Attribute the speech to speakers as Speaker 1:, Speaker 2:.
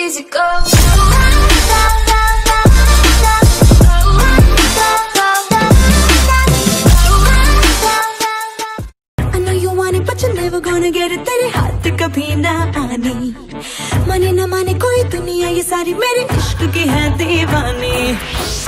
Speaker 1: easy go. I know you want it, but you're never gonna get it. तेरे हाथ कभी ना आनी, माने ना माने कोई दुनिया, ये सारी मेरे इश्क की है दीवानी.